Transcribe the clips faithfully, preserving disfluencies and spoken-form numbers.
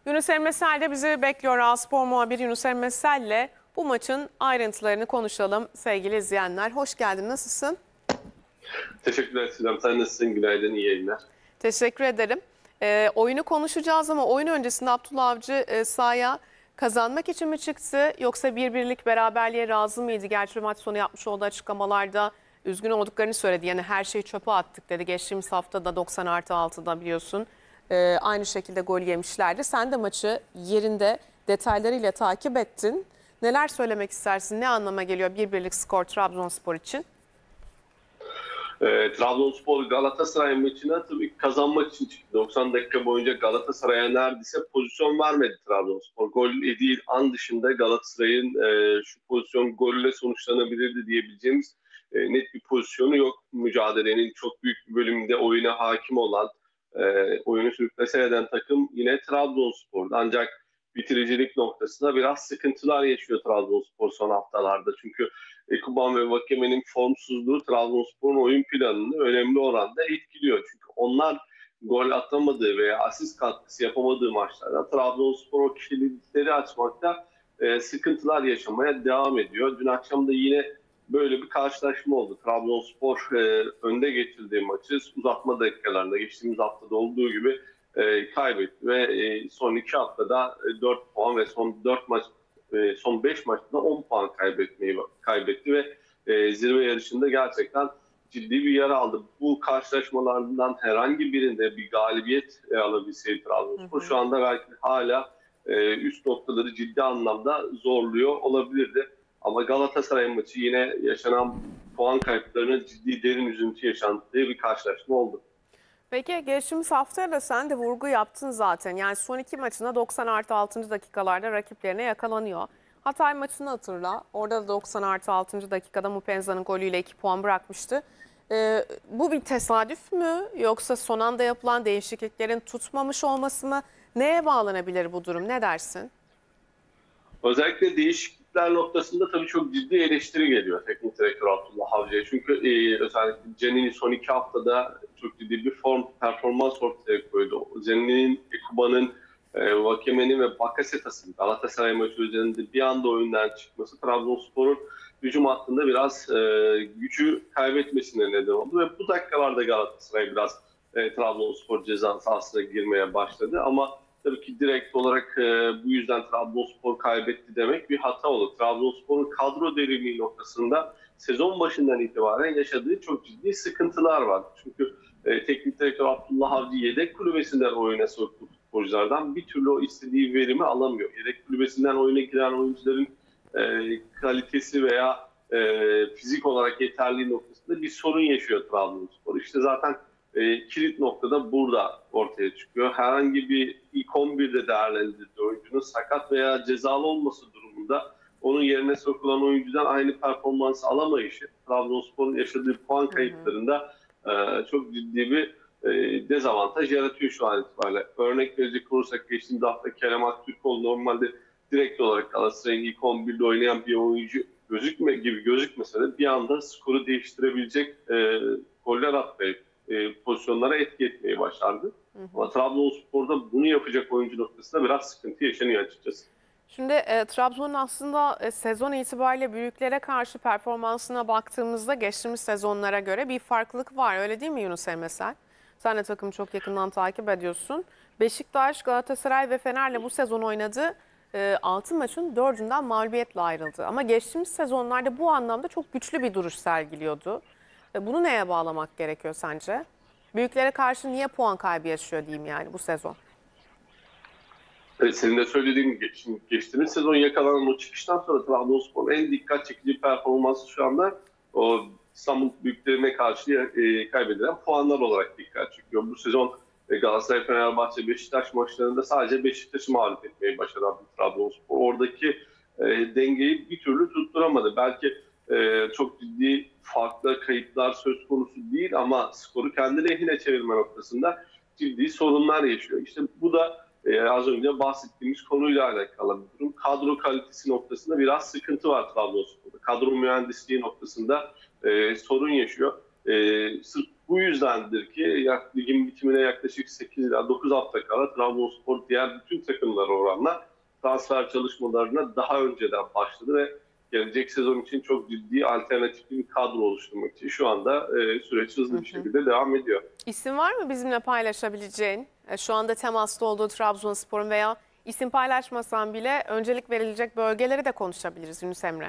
Yunus Emre Sel de bizi bekliyor. A Spor muhabiri Yunus Emre Sel'le bu maçın ayrıntılarını konuşalım sevgili izleyenler. Hoş geldin, nasılsın? Teşekkürler Sinem. Sen nasılsın? Günaydın, iyi yayınlar. Teşekkür ederim. E, oyunu konuşacağız ama oyun öncesinde Abdullah Avcı e, sahaya kazanmak için mi çıktı yoksa bir birlik beraberliğe razı mıydı? Gerçi maç sonu yapmış olduğu açıklamalarda üzgün olduklarını söyledi. Yani her şeyi çöpe attık dedi. Geçtiğimiz hafta da doksan artı altıda biliyorsun. Ee, aynı şekilde gol yemişlerdi. Sen de maçı yerinde detaylarıyla takip ettin. Neler söylemek istersin? Ne anlama geliyor bir birlik skor Trabzonspor için? E, Trabzonspor Galatasaray maçına tabii ki kazanmak için çıktı. doksan dakika boyunca Galatasaray'a neredeyse pozisyon vermedi Trabzonspor. Gol yediği an dışında Galatasaray'ın e, şu pozisyon golle sonuçlanabilirdi diyebileceğimiz e, net bir pozisyonu yok. Mücadelenin çok büyük bir bölümünde oyuna hakim olan, e, oyunu sürüklese eden takım yine Trabzonspor'da. Ancak bitiricilik noktasında biraz sıkıntılar yaşıyor Trabzonspor son haftalarda. Çünkü Ekuban ve Vakeme'nin formsuzluğu Trabzonspor'un oyun planını önemli oranda etkiliyor. Çünkü onlar gol atamadığı veya asist katkısı yapamadığı maçlarda Trabzonspor o kilitleri açmakta e, sıkıntılar yaşamaya devam ediyor. Dün akşam da yine böyle bir karşılaşma oldu. Trabzonspor e, önde geçirdiği maçı uzatma dakikalarında geçtiğimiz haftada olduğu gibi e, kaybetti ve e, son iki haftada e, dört puan ve son dört maç e, son beş maçta on puan kaybetmeyi kaybetti ve e, zirve yarışında gerçekten ciddi bir yara aldı. Bu karşılaşmalardan herhangi birinde bir galibiyet e, alabilseydi Trabzonspor şu anda belki hala e, üst noktaları ciddi anlamda zorluyor olabilirdi. Ama Galatasaray maçı yine yaşanan puan kayıplarına ciddi derin üzüntü yaşandığı bir karşılaşma oldu. Peki geçtiğimiz hafta da sen de vurgu yaptın zaten. Yani son iki maçında doksan artı altıncı dakikalarda rakiplerine yakalanıyor. Hatay maçını hatırla. Orada da doksan artı altıncı dakikada Mupenza'nın golüyle iki puan bırakmıştı. Ee, bu bir tesadüf mü yoksa son anda yapılan değişikliklerin tutmamış olması mı? Neye bağlanabilir bu durum? Ne dersin? Özellikle değişiklikler noktasında tabii çok ciddi eleştiri geliyor teknik direktör Abdullah Avcı'ya. Çünkü e, özellikle Cenini son iki haftada çok ciddi bir form performans ortaya koydu. Cenini'nin, Ekuba'nın, e, Vakeme'nin ve Bakasetas'ın Galatasaray maçı üzerinde bir anda oyundan çıkması Trabzonspor'un hücum hattında biraz e, gücü kaybetmesine neden oldu. Ve bu dakikalarda Galatasaray biraz e, Trabzonspor ceza sahasına girmeye başladı. Ama tabii ki direkt olarak e, bu yüzden Trabzonspor kaybetti demek bir hata olur. Trabzonspor'un kadro derinliği noktasında sezon başından itibaren yaşadığı çok ciddi sıkıntılar var. Çünkü e, teknik direktör Abdullah Avcı yedek kulübesinden oyuna soktuğu futbolculardan bir türlü o istediği verimi alamıyor. Yedek kulübesinden oyuna giren oyuncuların e, kalitesi veya e, fizik olarak yeterliği noktasında bir sorun yaşıyor Trabzonspor. İşte zaten E, kilit noktada burada ortaya çıkıyor. Herhangi bir ilk on birde değerlendirdiği oyuncunun sakat veya cezalı olması durumunda onun yerine sokulan oyuncudan aynı performansı alamayışı Trabzonspor'un yaşadığı puan kayıplarında e, çok ciddi bir e, dezavantaj yaratıyor şu an itibariyle. Örnek verecek olursak geçtiğimiz hafta Kerem Aktürkoğlu normalde direkt olarak Galatasaray'ın ilk on birde oynayan bir oyuncu gözükme gibi gözükmese de bir anda skoru değiştirebilecek e, goller atmayıp E, pozisyonlara etki etmeyi başardı. Hı hı. Ama Trabzonspor'da bunu yapacak oyuncu noktasında biraz sıkıntı yaşanıyor açıkçası. Şimdi e, Trabzon'un aslında e, sezon itibariyle büyüklere karşı performansına baktığımızda geçtiğimiz sezonlara göre bir farklılık var. Öyle değil mi Yunus Emre Sel? Sen de takımı çok yakından takip ediyorsun. Beşiktaş, Galatasaray ve Fener'le bu sezon oynadığı e, altı maçın dördünden mağlubiyetle ayrıldı. Ama geçtiğimiz sezonlarda bu anlamda çok güçlü bir duruş sergiliyordu. E, bunu neye bağlamak gerekiyor sence? Büyüklere karşı niye puan kaybı yaşıyor diyeyim yani bu sezon? Evet, senin de söylediğin gibi şimdi geçtiğimiz sezon yakalanan o çıkıştan sonra Trabzonspor'un en dikkat çekici performansı şu anda o İstanbul büyüklerine karşı e, kaybedilen puanlar olarak dikkat çekiyor. Bu sezon e, Galatasaray, Fenerbahçe, Beşiktaş maçlarında sadece Beşiktaş'ı mağlup etmeyi başaran Trabzonspor. Oradaki e, dengeyi bir türlü tutturamadı. Belki e, çok ciddi farklı kayıplar söz konusu değil ama skoru kendi lehine çevirme noktasında ciddi sorunlar yaşıyor. İşte bu da Ee, az önce bahsettiğimiz konuyla alakalı bir durum. Kadro kalitesi noktasında biraz sıkıntı var Trabzonspor'da. Kadro mühendisliği noktasında e, sorun yaşıyor. E, sırf Bu yüzdendir ki yak- ligin bitimine yaklaşık sekiz ila dokuz hafta kala Trabzonspor diğer bütün takımlara oranla transfer çalışmalarına daha önceden başladı ve gelecek sezon için çok ciddi alternatifli bir kadro oluşturmak için şu anda e, süreç hızlı bir şekilde devam ediyor. İsim var mı bizimle paylaşabileceğin? E, Şu anda temasta olduğu Trabzonspor'un veya isim paylaşmasan bile öncelik verilecek bölgeleri de konuşabiliriz Yunus Emre.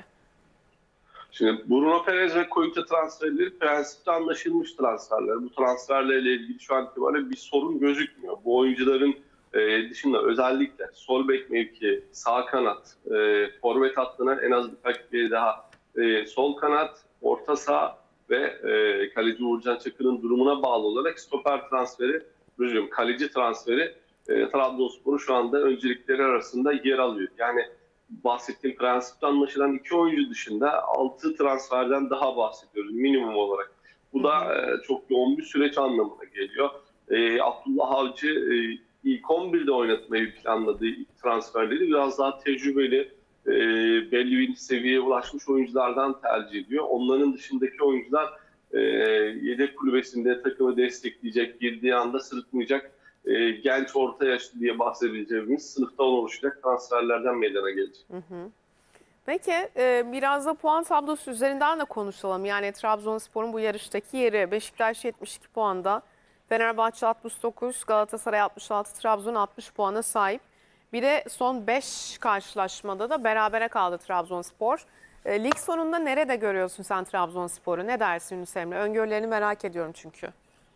Şimdi Bruno Perez ve Koyta transferleri prensipte anlaşılmış transferler. Bu transferlerle ilgili şu an itibariyle bir sorun gözükmüyor. Bu oyuncuların e, dışında özellikle sol bek mevki, sağ kanat, e, forvet hattına en az birkaç bir daha e, sol kanat, orta saha ve e, kaleci Uğurcan Çakır'ın durumuna bağlı olarak stoper transferi, özür kaleci transferi e, Trabzonspor'un şu anda öncelikleri arasında yer alıyor. Yani bahsettiğim prensipte anlaşılan iki oyuncu dışında altı transferden daha bahsediyoruz minimum olarak. Bu da e, çok yoğun bir süreç anlamına geliyor. E, Abdullah Avcı e, ilk on birde oynatmayı planladığı ilk transferleri biraz daha tecrübeli, e, belli bir seviyeye ulaşmış oyunculardan tercih ediyor. Onların dışındaki oyuncular e, yedek kulübesinde takımı destekleyecek, girdiği anda sırıtmayacak, e, genç orta yaşlı diye bahsedebileceğimiz sınıftan oluşacak transferlerden meydana gelecek. Peki e, biraz da puan tablosu üzerinden de konuşalım. Yani Trabzonspor'un bu yarıştaki yeri Beşiktaş yetmiş iki puanda, Fenerbahçe altmış dokuz, Galatasaray altmış altı, Trabzon altmış puana sahip. Bir de son beş karşılaşmada da berabere kaldı Trabzonspor. E, lig sonunda nerede görüyorsun sen Trabzonspor'u? Ne dersin Yunus Emre? Öngörülerini merak ediyorum çünkü.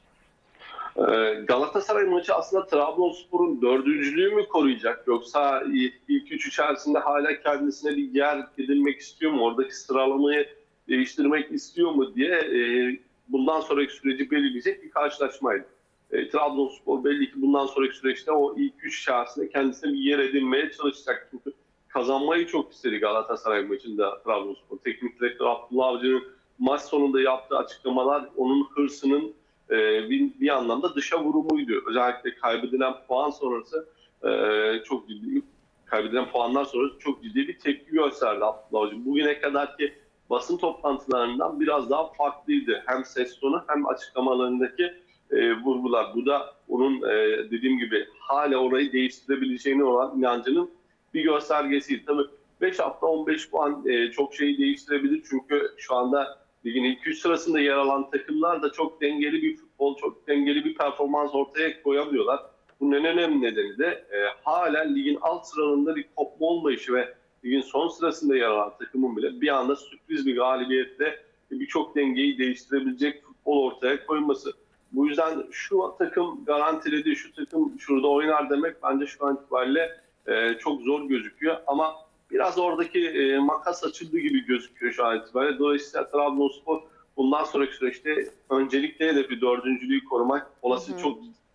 Ee, Galatasaray maçı aslında Trabzonspor'un dördüncülüğü mü koruyacak yoksa ilk üç içerisinde hala kendisine bir yer edinmek istiyor mu? Oradaki sıralamayı değiştirmek istiyor mu diye e, bundan sonraki süreci belirleyecek bir karşılaşmaydı. E, Trabzonspor belli ki bundan sonraki süreçte o ilk üç içerisinde kendisine bir yer edinmeye çalışacak. Çünkü kazanmayı çok istedi Galatasaray maçında Trabzonspor. Teknik direktör Abdullah Avcı'nın maç sonunda yaptığı açıklamalar onun hırsının e, bir, bir anlamda dışa vurumuydu. Özellikle kaybedilen puan sonrası e, çok ciddi kaybedilen puanlar sonrası çok ciddi bir tepki gösterdi Abdullah Avcı. Bugüne kadarki basın toplantılarından biraz daha farklıydı. Hem ses tonu hem açıklamalarındaki e, vurgular. Bu da onun e, dediğim gibi hala orayı değiştirebileceğine olan inancının bir göstergesiydi. Tabii beş hafta on beş puan e, çok şeyi değiştirebilir. Çünkü şu anda ligin ilk üç sırasında yer alan takımlar da çok dengeli bir futbol, çok dengeli bir performans ortaya koyamıyorlar. Bunun en önemli nedeni de e, hala ligin alt sıralarında bir kopma olmayışı ve ligin son sırasında yer alan takımın bile bir anda sürpriz bir galibiyetle birçok dengeyi değiştirebilecek futbol ortaya koyması. Bu yüzden şu takım garantiledi, şu takım şurada oynar demek bence şu an itibariyle e, çok zor gözüküyor. Ama biraz oradaki e, makas açıldığı gibi gözüküyor şu an itibariyle. Dolayısıyla Trabzonspor bundan sonraki süreçte öncelikle hedefi dördüncülüğü korumak, olası hı hı. çok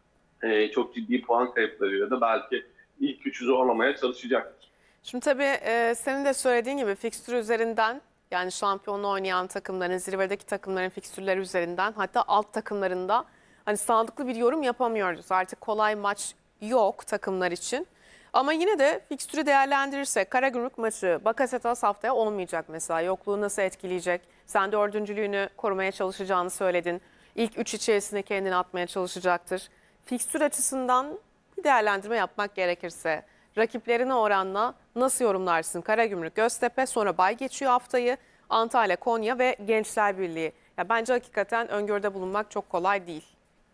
e, çok ciddi puan kayıplarıyla da belki ilk üçü zorlamaya çalışacaktır. Şimdi tabii e, senin de söylediğin gibi fikstür üzerinden, yani şampiyonluğu oynayan takımların, zirvedeki takımların fikstürleri üzerinden, hatta alt takımlarında hani sağlıklı bir yorum yapamıyoruz. Artık kolay maç yok takımlar için. Ama yine de fikstürü değerlendirirsek Karagümrük maçı, Bakasetas haftaya olmayacak mesela. Yokluğu nasıl etkileyecek? Sen dördüncülüğünü korumaya çalışacağını söyledin. İlk üç içerisinde kendini atmaya çalışacaktır. Fikstür açısından bir değerlendirme yapmak gerekirse rakiplerine oranla nasıl yorumlarsın? Karagümrük, Göztepe, sonra bay geçiyor haftayı. Antalya, Konya ve Gençler Birliği. Ya bence hakikaten öngörüde bulunmak çok kolay değil.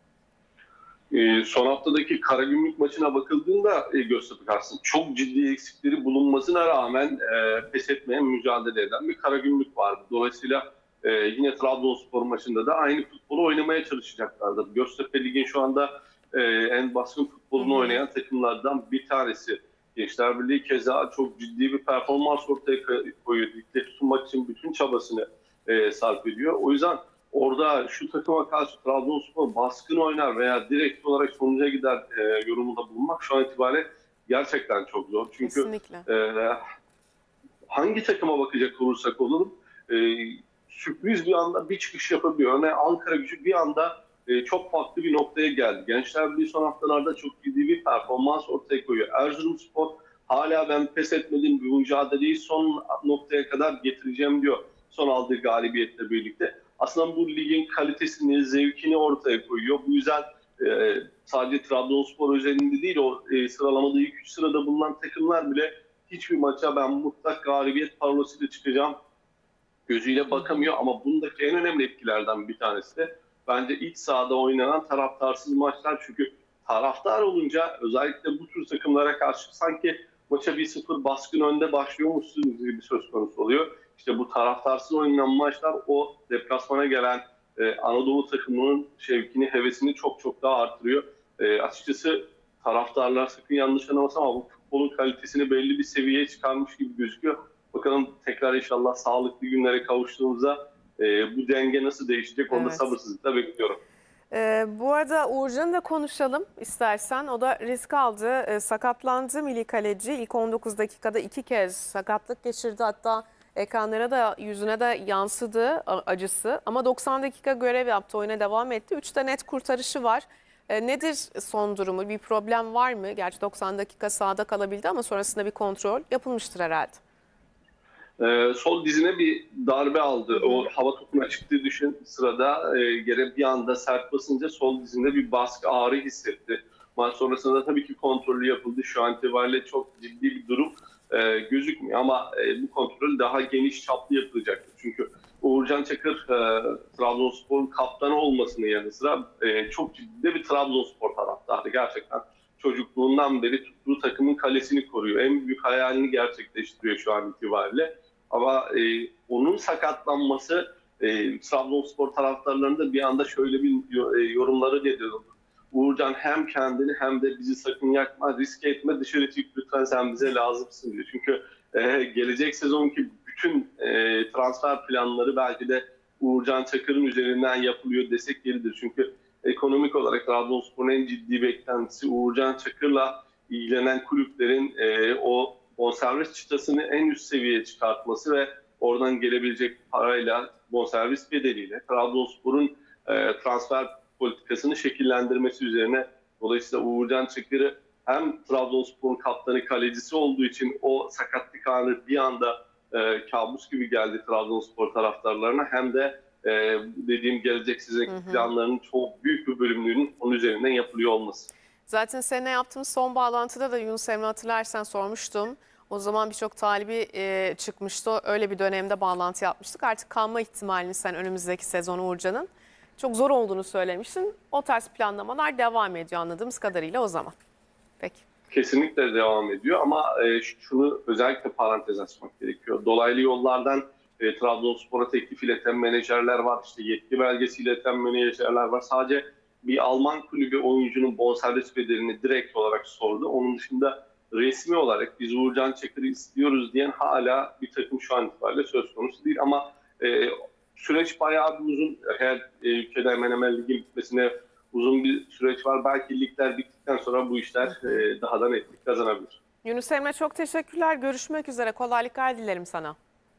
E, son haftadaki Karagümrük maçına bakıldığında e, Göztepe karşısında çok ciddi eksikleri bulunmasına rağmen e, pes etmeyen, mücadele eden bir Karagümrük vardı. Dolayısıyla e, yine Trabzonspor maçında da aynı futbolu oynamaya çalışacaklardı. Göztepe Lig'in şu anda e, en baskın futbolunu oynayan takımlardan bir tanesi. Gençler Birliği keza çok ciddi bir performans ortaya koyuyor. Ligde tutunmak için bütün çabasını e, sarf ediyor. O yüzden orada şu takıma karşı Trabzonspor baskın oynar veya direkt olarak sonuca gider e, yorumunda bulunmak şu an itibariyle gerçekten çok zor. Çünkü e, hangi takıma bakacak olursak olalım e, sürpriz bir anda bir çıkış yapabiliyor. Örneğin Ankaragücü bir anda e, çok farklı bir noktaya geldi. Gençler Birliği son haftalarda çok ciddi bir performans ortaya koyuyor. Erzurumspor hala ben pes etmedim, bu mücadeleyi son noktaya kadar getireceğim diyor son aldığı galibiyetle birlikte. aslında bu ligin kalitesini, zevkini ortaya koyuyor. Bu yüzden e, sadece Trabzonspor özelinde değil, o e, sıralamada ilk üç sırada bulunan takımlar bile hiçbir maça ben mutlak galibiyet parolosuyla çıkacağım gözüyle bakamıyor. Ama bundaki en önemli etkilerden bir tanesi de bence iç sahada oynanan taraftarsız maçlar. Çünkü taraftar olunca özellikle bu tür takımlara karşı sanki maça bir sıfır baskın önde başlıyormuşsunuz gibi bir söz konusu oluyor. İşte bu taraftarsız oynanan maçlar o deplasmana gelen e, Anadolu takımının şevkini, hevesini çok çok daha artırıyor. E, açıkçası taraftarlar, sakın yanlış anlamasın ama bu futbolun kalitesini belli bir seviyeye çıkarmış gibi gözüküyor. Bakalım tekrar inşallah sağlıklı günlere kavuştuğumuzda e, bu denge nasıl değişecek onu da Evet. sabırsızlıkla bekliyorum. Ee, bu arada Uğurcan'ı da konuşalım istersen. O da risk aldı. Ee, sakatlandı milli kaleci. İlk on dokuz dakikada iki kez sakatlık geçirdi. Hatta ekranlara da yüzüne de yansıdı a- acısı. Ama doksan dakika görev yaptı. Oyuna devam etti. Üçte net kurtarışı var. Ee, nedir son durumu? Bir problem var mı? Gerçi doksan dakika sahada kalabildi ama sonrasında bir kontrol yapılmıştır herhalde. Ee, sol dizine bir darbe aldı. Hı hı. O hava topuna çıktığı düşün sırada e, yere bir anda sert basınca sol dizinde bir baskı, ağrı hissetti. Maç sonrasında tabii ki kontrolü yapıldı. Şu an itibariyle çok ciddi bir durum e, gözükmüyor ama e, bu kontrol daha geniş çaplı yapılacaktır. Çünkü Uğurcan Çakır e, Trabzonspor'un kaptanı olmasının yanı sıra e, çok ciddi de bir Trabzonspor taraftarı. Gerçekten çocukluğundan beri tuttuğu takımın kalesini koruyor. En büyük hayalini gerçekleştiriyor şu an itibariyle. Ama e, onun sakatlanması e, Trabzonspor taraftarlarında bir anda şöyle bir e, yorumları geliyor. Uğurcan hem kendini hem de bizi sakın yakma, riske etme, dışarı çık lütfen, sen bize lazımsın diyor. Çünkü e, gelecek sezonki bütün e, transfer planları belki de Uğurcan Çakır'ın üzerinden yapılıyor desek yeridir. Çünkü ekonomik olarak Trabzonspor'un en ciddi beklentisi Uğurcan Çakır'la ilgilenen kulüplerin e, o bonservis çıtasını en üst seviyeye çıkartması ve oradan gelebilecek parayla, bonservis bedeliyle Trabzonspor'un e, transfer politikasını şekillendirmesi üzerine. Dolayısıyla Uğurcan Çakır'ı hem Trabzonspor'un kaptanı, kalecisi olduğu için o sakatlık anı bir anda e, kabus gibi geldi Trabzonspor taraftarlarına, hem de e, dediğim gelecek sezon planlarının çok büyük bir bölümünün onun üzerinden yapılıyor olması. Zaten seninle yaptığımız son bağlantıda da Yunus Emre, hatırlarsan sormuştum. O zaman birçok talibi e, çıkmıştı. Öyle bir dönemde bağlantı yapmıştık. Artık kalma ihtimalini sen önümüzdeki sezon Uğurcan'ın çok zor olduğunu söylemiştin. O tarz planlamalar devam ediyor anladığımız kadarıyla o zaman. Peki. Kesinlikle devam ediyor ama e, şunu özellikle parantez açmak gerekiyor. Dolaylı yollardan e, Trabzonspor'a teklif ileten menajerler var, işte yetki belgesi ileten menajerler var. Sadece bir Alman kulübü oyuncunun bonservis bedelini direkt olarak sordu. Onun dışında resmi olarak biz Uğurcan Çakır'ı istiyoruz diyen hala bir takım şu an itibariyle söz konusu değil. Ama e, süreç bayağı bir uzun. Her e, ülkede hemen hemen ligin bitmesine uzun bir süreç var. Belki ligler bittikten sonra bu işler e, daha da netlik kazanabilir. Yunus Emre, çok teşekkürler. Görüşmek üzere. Kolaylıklar dilerim sana.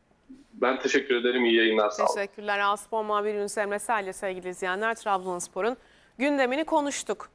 Ben teşekkür ederim. İyi yayınlar. Sağ olun. Teşekkürler. A Spor muhabiri Yunus Emre Sel ile sevgili izleyenler, Trabzonspor'un gündemini konuştuk.